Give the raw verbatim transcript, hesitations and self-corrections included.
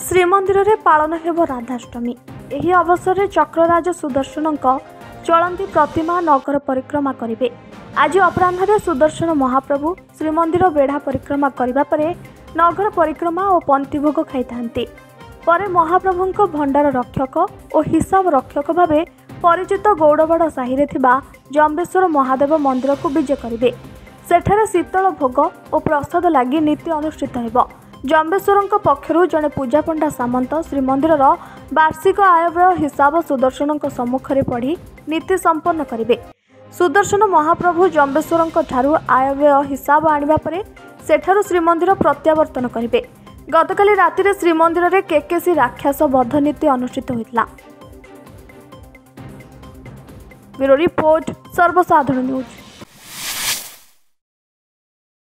श्रीमंदिर में पालन हेब राधाष्टमी। एही अवसर में चक्रराज सुदर्शन चलती प्रतिमा नगर परिक्रमा करेंगे। आज अपराह्न सुदर्शन महाप्रभु श्रीमंदिर बेढ़ा परिक्रमा करने पर नगर परिक्रमा और पंक्तिभोग खाई था। महाप्रभु भंडार रक्षक और हिसाब रक्षक भाव परिचित गौड़बाड़ साहि जम्बेश्वर महादेव मंदिर को विजे करेंगे। सेठारे शीतल भोग और प्रसाद लगी नीति अनुष्ठित हो। जम्बेश्वर पक्षर जड़े पूजा पंडा सामंत श्रीमंदिर वार्षिक आयव्यय हिसाब सुदर्शन सम्मुख में पढ़ी नीति संपन्न करेंगे। सुदर्शन महाप्रभु जम्बेश्वर ठारू आयव्यय हिसाब आनिबा परे सेठारू श्रीमंदिर प्रत्यावर्तन करेंगे। गतकाली राति श्रीमंदिर में केकेसी राक्षस बध नीति अनुष्ठित होता। ब्यूरो रिपोर्ट सर्वसाधारण न्यूज।